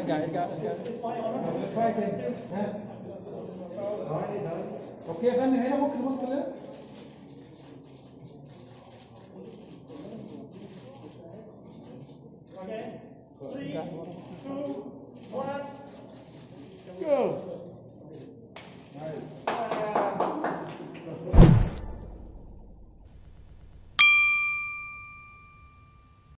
ارجع ارجع ارجع. شويه تاني. ها اوكي يا فندم، هنا ممكن نبص كده. Okay. 3, 2, 1. Go.